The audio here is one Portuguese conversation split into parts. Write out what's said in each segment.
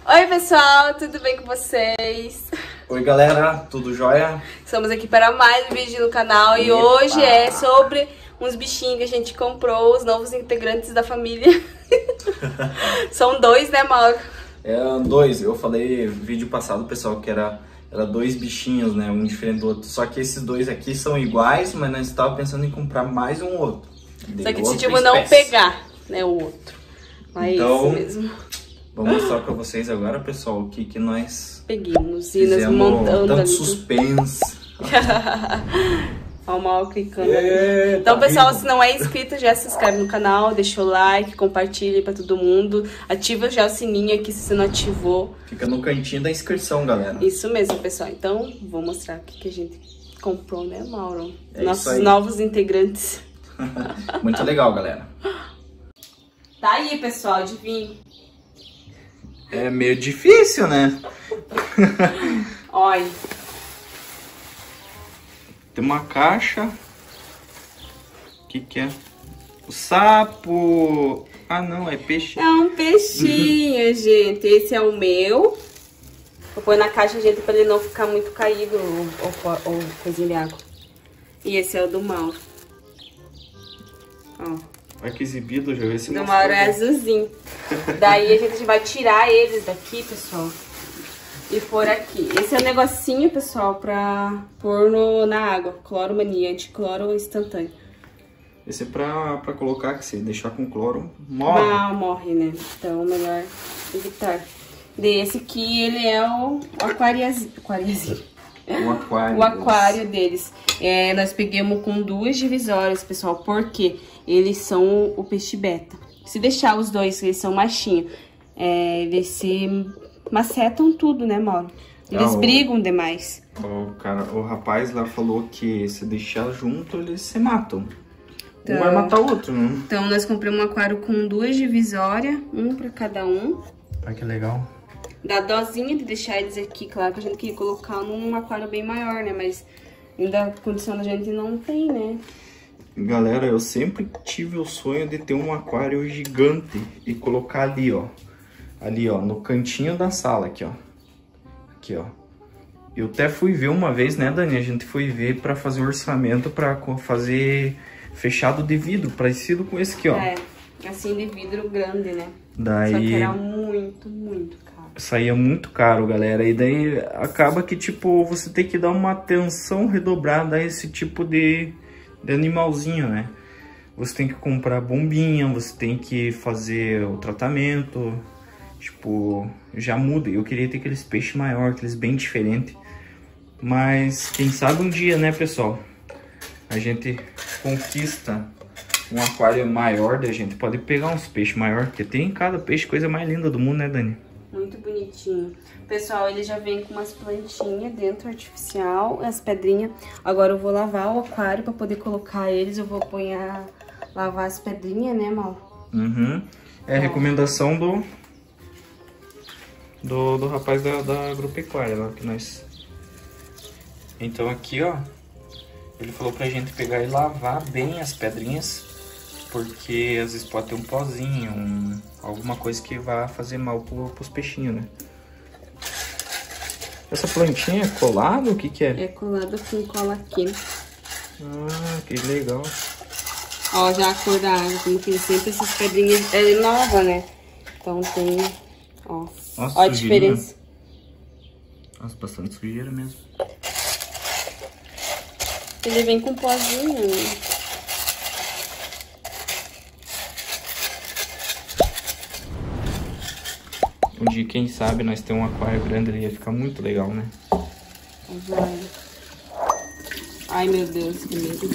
Oi pessoal, tudo bem com vocês? Oi galera, tudo jóia? Estamos aqui para mais um vídeo no canal. E hoje é sobre uns bichinhos que a gente comprou, os novos integrantes da família. São dois, né, Mauro? Dois, eu falei no vídeo passado, pessoal, que era dois bichinhos, né, um diferente do outro. Só que esses dois aqui são iguais, mas nós estávamos pensando em comprar mais um outro. Só que decidimos não pegar, né, o outro. Mas então, isso mesmo. Vou mostrar pra vocês agora, pessoal, o que nós peguemos e nós montando tanto suspense. Olha o Mauro clicando. Então, pessoal, se não é inscrito, já se inscreve no canal, deixa o like, compartilha pra todo mundo. Ativa já o sininho aqui se você não ativou. Fica no cantinho da inscrição, galera. Isso mesmo, pessoal. Então, vou mostrar o que a gente comprou, né, Mauro? Nossos novos integrantes. Muito legal, galera. Tá aí, pessoal, adivinha. É meio difícil, né? Olha. Tem uma caixa. O que é? O sapo. Ah, não, é peixe. É um peixinho, gente. Esse é o meu. Vou pôr na caixa, gente, pra ele não ficar muito caído ou coisinha de água. E esse é o do Mauro. Ó. Olha que exibido, já vi esse do Mauro é azulzinho. Daí a gente vai tirar eles daqui, pessoal, e pôr aqui. Esse é o negocinho, pessoal, pra pôr na água. Cloro mania, anticloro instantâneo. Esse é pra colocar, que se deixar com cloro, morre. Não, morre, né? Então, melhor evitar. Esse aqui, ele é o aquariazinho. O aquário deles. Nós pegamos com 2 divisórias, pessoal, porque eles são o peixe beta. Se deixar os dois, eles são machinhos, eles se macetam tudo, né, Mauro? Eles brigam demais. O rapaz lá falou que se deixar junto, eles se matam. Então, um vai matar o outro, né? Então, nós compramos um aquário com 2 divisórias, um pra cada um. Ah, que legal. Dá dozinha de deixar eles aqui, claro que a gente queria colocar num aquário bem maior, né? Mas ainda a condição da gente não tem, né? Galera, eu sempre tive o sonho de ter um aquário gigante e colocar ali, ó. Ali, ó, no cantinho da sala, aqui, ó. Aqui, ó. Eu até fui ver uma vez, né, Dani? A gente foi ver pra fazer um orçamento pra fazer fechado de vidro, parecido com esse aqui, ó. Assim de vidro grande, né? Daí... Só que era muito, muito caro. Saía muito caro, galera. E daí acaba que, tipo, você tem que dar uma atenção redobrada a esse tipo de animalzinho, né? Você tem que comprar bombinha, você tem que fazer o tratamento. Tipo, já muda. Eu queria ter aqueles peixes maiores, aqueles bem diferentes. Mas quem sabe um dia, né, pessoal? A gente conquista um aquário maior, da gente pode pegar uns peixes maiores, porque tem cada peixe coisa mais linda do mundo, né, Dani? Muito bonitinho. Pessoal, ele já vem com umas plantinhas dentro, artificial, as pedrinhas. Agora eu vou lavar o aquário pra poder colocar eles. Eu vou lavar as pedrinhas, né, Mal? Uhum. É a recomendação do rapaz da agropecuária lá que nós... Então aqui, ó, ele falou pra gente pegar e lavar bem as pedrinhas, porque às vezes pode ter um pozinho, alguma coisa que vá fazer mal pros peixinhos, né? Essa plantinha é colada? O que é? É colada com cola aqui. Ah, que legal. Ó, já a cor da água, como que sempre essas pedrinhas é nova, né? Então tem, ó. Nossa, ó a diferença. Nossa, bastante sujeira mesmo. Ele vem com pozinho, né? Um dia, quem sabe, nós temos um aquário grande ali, ia ficar muito legal, né? Vai. Ai, meu Deus, que medo.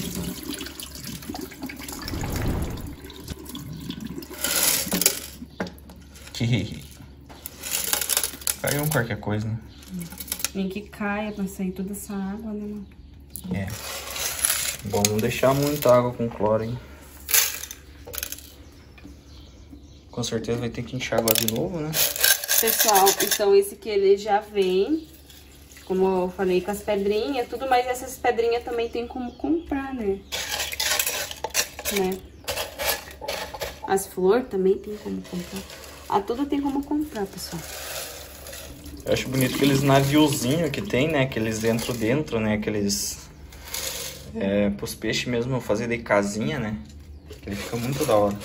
Caiu qualquer coisa, né? Nem que caia pra sair toda essa água, né, mano? É. Bom, não deixar muita água com cloro, hein? Com certeza vai ter que enxaguar de novo, né? Pessoal, então esse aqui ele já vem, como eu falei, com as pedrinhas, tudo, mas essas pedrinhas também tem como comprar, né? As flores também tem como comprar. A tudo tem como comprar, pessoal. Eu acho bonito aqueles naviozinhos que tem, né? Aqueles dentro, né? Aqueles... pros peixes mesmo fazer de casinha, né? Que ele fica muito da hora.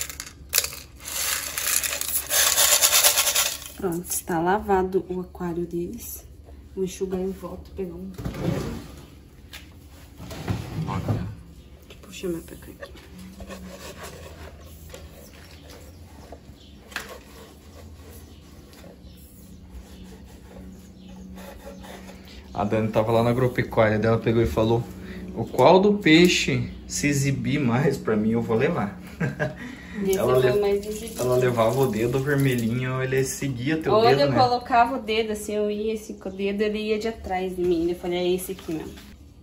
Pronto, está lavado o aquário deles. Vou enxugar em volta, pegar um... Puxa mais pra cá aqui. A Dani tava lá na agropecuária dela, pegou e falou: o qual do peixe se exibir mais pra mim, eu vou levar. Ela levava o dedo vermelhinho, ele seguia teu dedo, né? Onde eu colocava o dedo, assim, eu ia assim com o dedo, ele ia de atrás de mim. Eu falei, é esse aqui mesmo.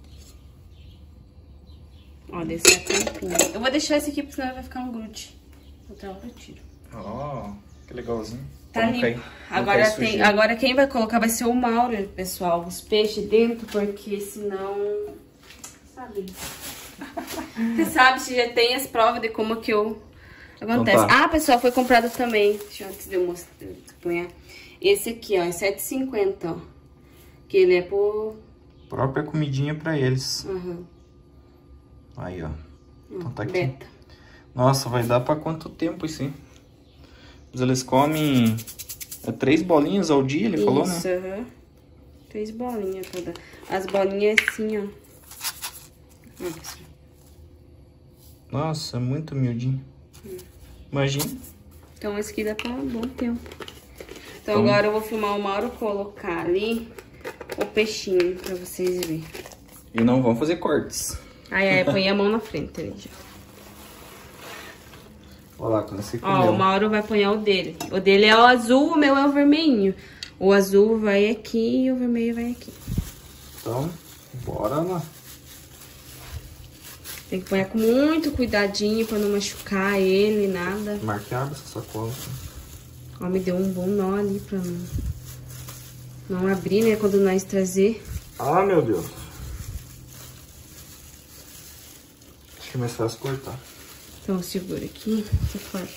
Ó, desse é a tampinha. Eu vou deixar esse aqui, porque senão vai ficar um grude. Outra hora eu tiro. Ó, que legalzinho. Tá limpo. Agora quem vai colocar vai ser o Mauro, pessoal. Os peixes dentro, porque senão... Sabe? Você sabe, se já tem as provas de como que eu... Acontece. Então tá. Ah, pessoal, foi comprado também. Deixa eu antes de eu mostrar. Esse aqui, ó, é R$7,50, ó. Que ele é por... Própria comidinha pra eles. Uhum. Aí, ó. Então tá aqui. Beta. Nossa, vai dar pra quanto tempo isso, hein? Mas eles comem 3 bolinhas ao dia, ele falou, né? Isso, aham. 3 bolinhas toda. As bolinhas assim, ó. Nossa, é muito miudinho. Imagina. Então esse aqui dá pra um bom tempo. Então agora eu vou filmar o Mauro colocar ali o peixinho pra vocês verem. E não vão fazer cortes. Põe a mão na frente ali já. Olha lá, quando você Ó, o Mauro vai apanhar o dele. O dele é o azul, o meu é o vermelhinho. O azul vai aqui e o vermelho vai aqui. Então, bora lá. Tem que pôr com muito cuidadinho pra não machucar ele, nada. Marqueado essa sacola. Ó, me deu um bom nó ali pra não abrir, né, quando nós trazer. Ah, meu Deus. Acho que é mais fácil cortar. Então, segura aqui, você corta.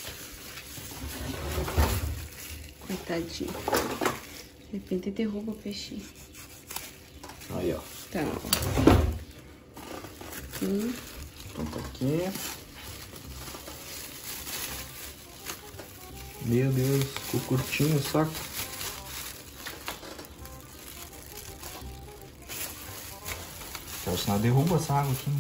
Coitadinho. De repente derruba o peixinho. Aí, ó. Tá, ó. Então tá aqui. Meu Deus, ficou curtinho o saco. Senão derruba essa água aqui.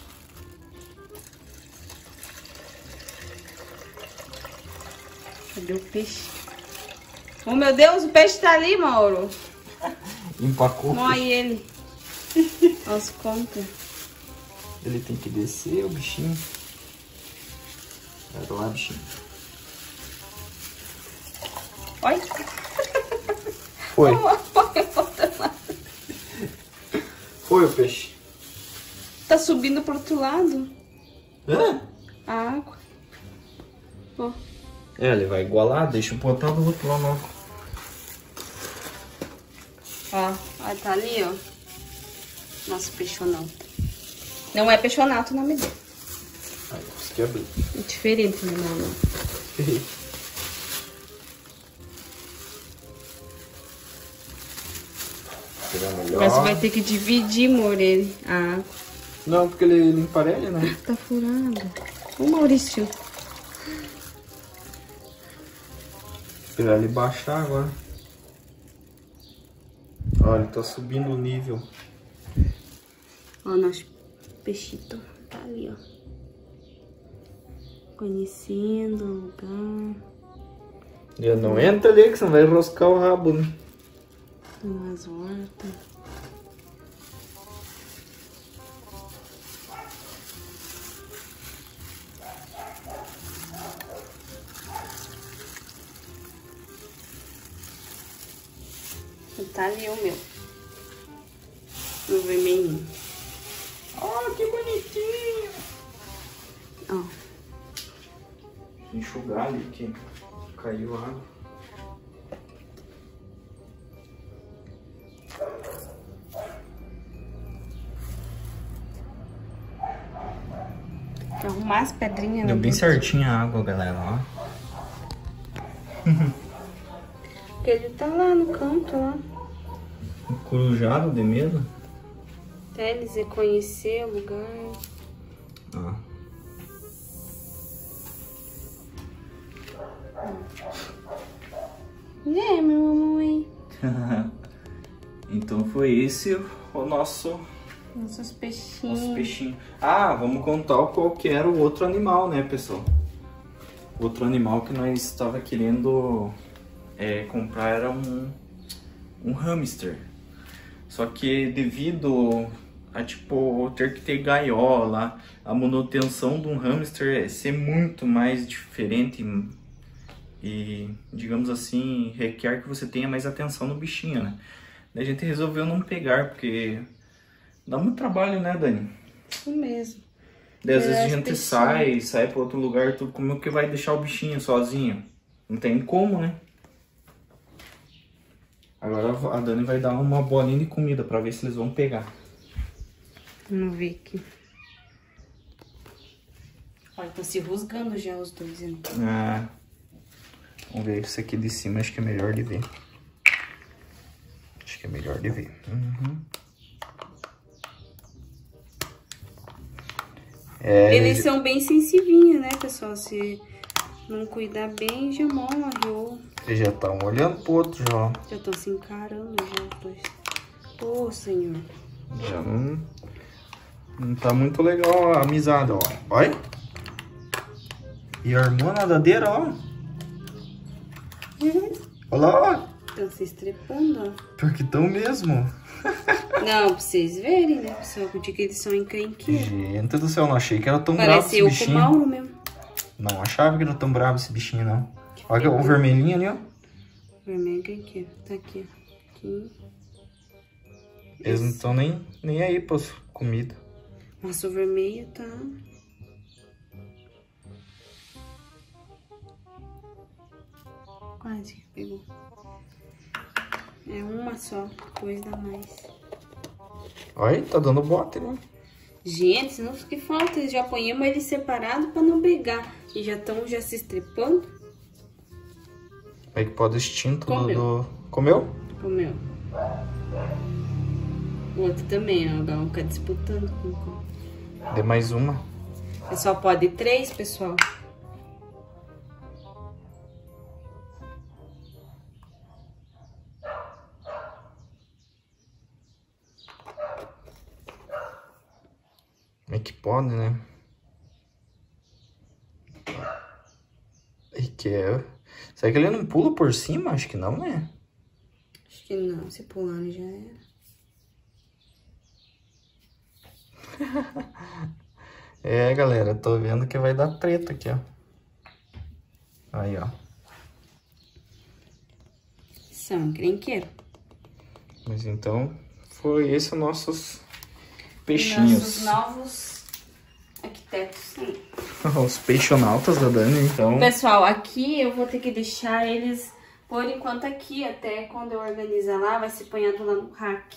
Cadê o peixe? Oh, meu Deus, o peixe tá ali, Mauro. Empacou. Morre ele. Aos contas. Ele tem que descer, o bichinho. Vai lá, bichinho. Oi. Foi. Foi o peixe. Tá subindo pro outro lado. Hã? A água. Ó. Ele vai igualar, deixa eu botar do outro lá logo. Ó, tá ali, ó. Nosso peixonato. Não é peixonato o nome dele. Aí, isso que abriu. É diferente, né, mano? Agora você vai ter que dividir, amor, ele. A água. Não, porque ele emparelha, né? Tá furado. Ô, Maurício. Esperar ele baixar agora. Olha, tá subindo o nível. Ó, nosso peixito tá ali, ó. Conhecendo o lugar. Já não entra ali que você vai enroscar o rabo, né? Umas hortas. Tá ali o meu. O vermelhinho. Oh, que bonitinho! Ó. Enxugar ali que caiu a água. Arrumar as pedrinhas. Deu bem certinho a água, galera, ó. Porque ele tá lá no canto, lá. Corujado de medo? Até eles reconhecer o lugar. Ah. É, meu mamãe. Então foi esse o nossos peixinhos. Ah, vamos contar qual que era o outro animal, né, pessoal? O outro animal que nós estava querendo comprar era um hamster. Só que devido a tipo ter que ter gaiola, a manutenção de um hamster ser muito mais diferente e, digamos assim, requer que você tenha mais atenção no bichinho, né? Daí a gente resolveu não pegar, porque dá muito trabalho, né, Dani? Isso mesmo. Daí às vezes a gente sai para outro lugar, tudo, como que vai deixar o bichinho sozinho? Não tem como, né? Agora a Dani vai dar uma bolinha de comida para ver se eles vão pegar. Vamos ver aqui. Olha, tá se rusgando já os dois, né? Ah, vamos ver esse aqui de cima, acho que é melhor de ver. Acho que é melhor de ver. Uhum. Eles são bem sensíveis, né, pessoal? Se não cuidar bem, já morre. Eles já estão olhando pro outro já. Já estão se encarando já os dois. Ô, senhor. Já não tá muito legal a amizade, ó. Olha. E a irmã nadadeira, ó. Olha lá, ó. Estão se estrepando, ó. Porque estão mesmo. Não, pra vocês verem, né, pessoal? Porque eles são encrenqueiros. Gente do céu, não achei que era tão bravo esse bichinho. bichinho. Parece eu com o Mauro mesmo. Não achava que era tão bravo esse bichinho, não. Olha o vermelhinho ali, ó. Vermelho encrenqueiro. Tá aqui, ó. Aqui. Eles não estão nem aí pra comida. Nossa, o vermelho tá... Quase que pegou. É uma só, depois dá mais. Olha, tá dando bote, né? Gente, senão que falta, já ponhamos eles separados pra não brigar. E já estão se estrepando. É que pode extinto Comeu. Comeu? Comeu. O outro também, ó. O Galão fica disputando com... Dê mais uma. Só pode 3, pessoal. Como é que pode, né? E que é... Será que ele não pula por cima? Acho que não, né? Acho que não. Se pular, já era. É, galera, tô vendo que vai dar treta aqui, ó. Aí, ó. São encrenqueiros. Mas então, foi esse os nossos peixinhos. Nossos novos arquitetos, sim. Os peixonautas da Dani, então... Pessoal, aqui eu vou ter que deixar eles, por enquanto, aqui. Até quando eu organizar lá, vai ser ponhado lá no rack.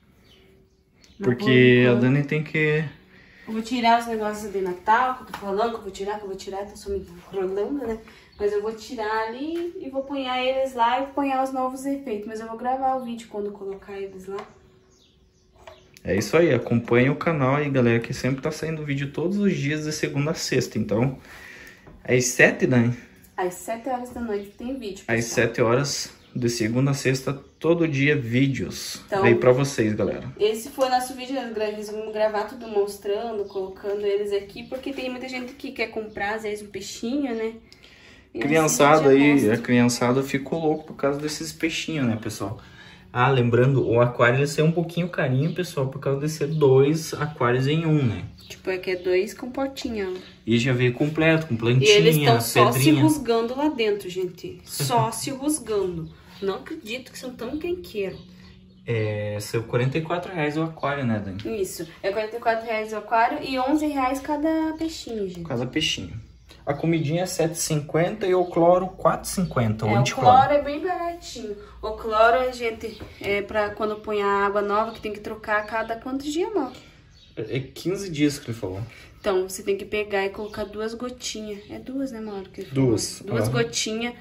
Porque a Dani tem que... Eu vou tirar os negócios de Natal, que eu tô falando, que eu vou tirar, tô só me enrolando, né? Mas eu vou tirar ali e vou ponhar eles lá e ponhar os novos efeitos. Mas eu vou gravar o vídeo quando colocar eles lá. É isso aí, acompanha o canal aí, galera, que sempre tá saindo vídeo todos os dias de segunda a sexta. Então, às 7, Dani? Às 7 horas da noite tem vídeo, pessoal. Às 7 horas, de segunda a sexta, todo dia vídeos. Então, aí pra vocês, galera. Esse foi nosso vídeo, nós vamos gravar tudo mostrando, colocando eles aqui, porque tem muita gente que quer comprar, às vezes, um peixinho, né? E Criançada assim, aí, a criançada ficou louco por causa desses peixinhos, né, pessoal? Ah, lembrando, o aquário ele saiu um pouquinho carinho, pessoal, por causa de ser 2 aquários em um, né? Tipo, é que é 2 com portinha. E já veio completo, com plantinha, e eles estão só se pedrinha. rusgando lá dentro, gente. Só se rusgando. Não acredito que são tão quenqueiros. É, saiu R$44 o aquário, né, Dani? Isso, é R$44 o aquário e R$11 cada peixinho, gente. Cada peixinho. A comidinha é R$7,50 e o cloro R$4,50. O cloro é bem baratinho. O cloro, a gente, é pra quando põe a água nova, que tem que trocar a cada quantos dias, amor? É 15 dias que ele falou. Então, você tem que pegar e colocar 2 gotinhas. É 2, né, amor? Duas. Duas gotinhas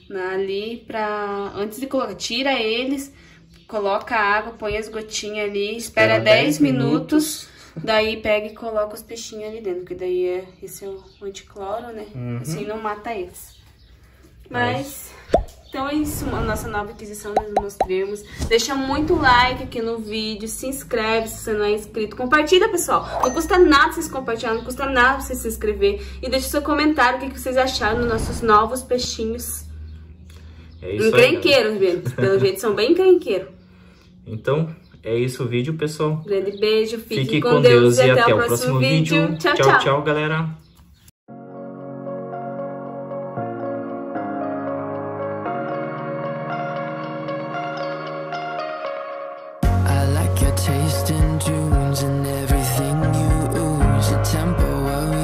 ali pra... Antes de colocar, tira eles, coloca a água, põe as gotinhas ali, espera 10 minutos, daí pega e coloca os peixinhos ali dentro, que daí esse é o anticloro, né? Assim não mata eles. Mas... Então é isso, a nossa nova aquisição, nós mostramos. Deixa muito like aqui no vídeo, se inscreve se você não é inscrito. Compartilha, pessoal. Não custa nada vocês compartilhar, não custa nada você se inscrever. E deixa seu comentário o que vocês acharam dos nossos novos peixinhos. É isso encrenqueiros, gente. Pelo jeito são bem encrenqueiros. Então, é isso o vídeo, pessoal. Grande beijo, fique com Deus e até o próximo vídeo. Tchau, tchau. Tchau, galera. Taste in dunes and everything you ooze, a tempo